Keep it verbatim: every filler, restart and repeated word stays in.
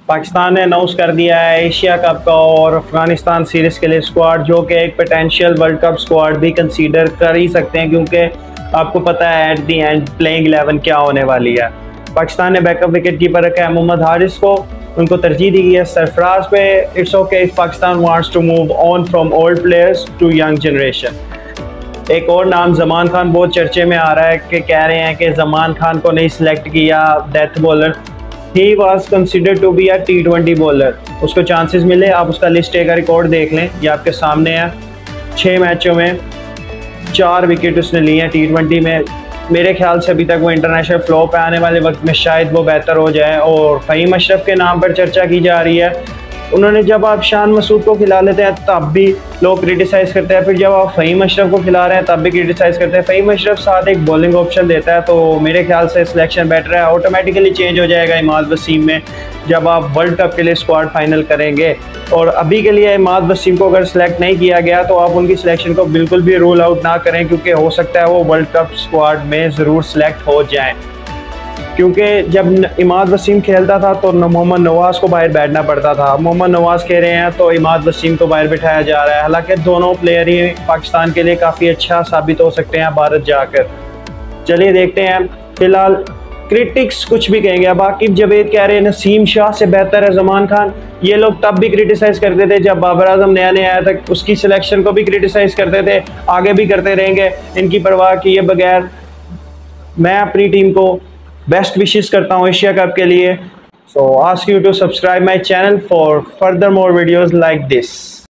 पाकिस्तान ने अनाउंस कर दिया है एशिया कप का और अफगानिस्तान सीरीज़ के लिए स्क्वाड, जो कि एक पोटेंशियल वर्ल्ड कप स्क्वाड भी कंसीडर कर ही सकते हैं, क्योंकि आपको पता है at the end playing eleven क्या होने वाली है। पाकिस्तान ने बैकअप विकेट कीपर रखा है मोहम्मद हारिस को, उनको तरजीह दी गई है सरफराज पे। It's okay if Pakistan wants to move on from old players to young generation. एक और नाम जमान खान बहुत चर्चे में आ रहा है कि कह रहे हैं कि जमान खान को नहीं सिलेक्ट किया death bowler. He was considered to be a T twenty bowler, उसको चांसेस मिले। आप उसका लिस्ट का रिकॉर्ड देख लें, ये आपके सामने है। छः मैचों में चार विकेट उसने लिए हैं टी ट्वेंटी में। मेरे ख्याल से अभी तक वो इंटरनेशनल फ्लो पे आने वाले वक्त में शायद वो बेहतर हो जाए। और फ़हीम अशरफ के नाम पर चर्चा की जा रही है। उन्होंने जब आप शान मसूद को खिला लेते हैं तब भी लोग क्रिटिसाइज़ करते हैं, फिर जब आप फ़हीम अशरफ को खिला रहे हैं तब भी क्रिटिसाइज़ करते हैं। फ़हीम अशरफ साथ एक बॉलिंग ऑप्शन देता है, तो मेरे ख्याल से सिलेक्शन बेटर है। ऑटोमेटिकली चेंज हो जाएगा इमाद वसीम में जब आप वर्ल्ड कप के लिए स्क्वाड फाइनल करेंगे। और अभी के लिए इमाद वसीम को अगर सिलेक्ट नहीं किया गया तो आप उनकी सिलेक्शन को बिल्कुल भी रूल आउट ना करें, क्योंकि हो सकता है वो वर्ल्ड कप स्क्वाड में ज़रूर सिलेक्ट हो जाएँ। क्योंकि जब इमाद वसीम खेलता था तो मोहम्मद नवाज़ को बाहर बैठना पड़ता था। मोहम्मद नवाज़ खेल रहे हैं तो इमाद वसीम को बाहर बिठाया जा रहा है। हालांकि दोनों प्लेयर ही पाकिस्तान के लिए काफ़ी अच्छा साबित हो सकते हैं भारत जाकर। चलिए देखते हैं। फिलहाल क्रिटिक्स कुछ भी कहेंगे। अब आकिब जावेद कह रहे हैं नसीम शाह से बेहतर है जमान खान। ये लोग तब भी क्रिटिसाइज़ करते थे जब बाबर आजम नया नया आया था, उसकी सिलेक्शन को भी क्रिटिसाइज़ करते थे, आगे भी करते रहेंगे इनकी परवाह किए बगैर। मैं अपनी टीम को बेस्ट विशेस करता हूँ एशिया कप के लिए। So ask you to subscribe my channel for further more videos like this.